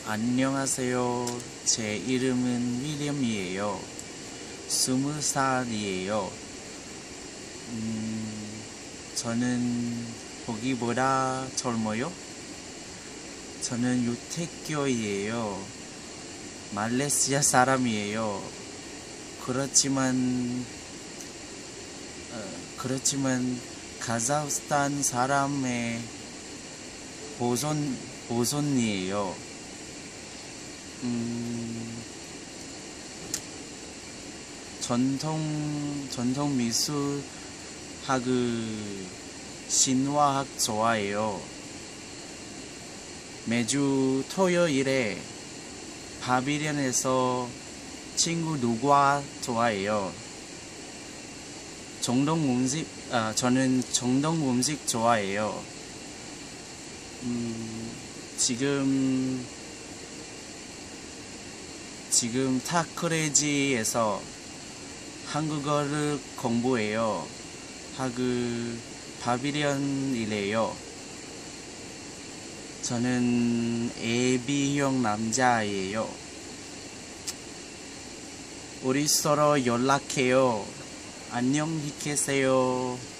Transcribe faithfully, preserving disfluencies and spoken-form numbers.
안녕하세요. 제 이름은 윌리엄이에요. 스무 살이에요. 음, 저는 보기보다 젊어요. 저는 유태교이에요. 말레이시아 사람이에요. 그렇지만 어, 그렇지만 카자흐스탄 사람의 보존 보존이에요. 음, 전통 전통 미술 학의 신화학 좋아해요. 매주 토요일에 파비련에서 친구 누구와 좋아해요. 정동 음식, 아, 저는 정동 음식 좋아해요. 음, 지금, 지금 타크레지에서 한국어를 공부해요. 학의 파비련이래요. 저는 에이비형 남자예요. 우리 서로 연락해요. 안녕히 계세요.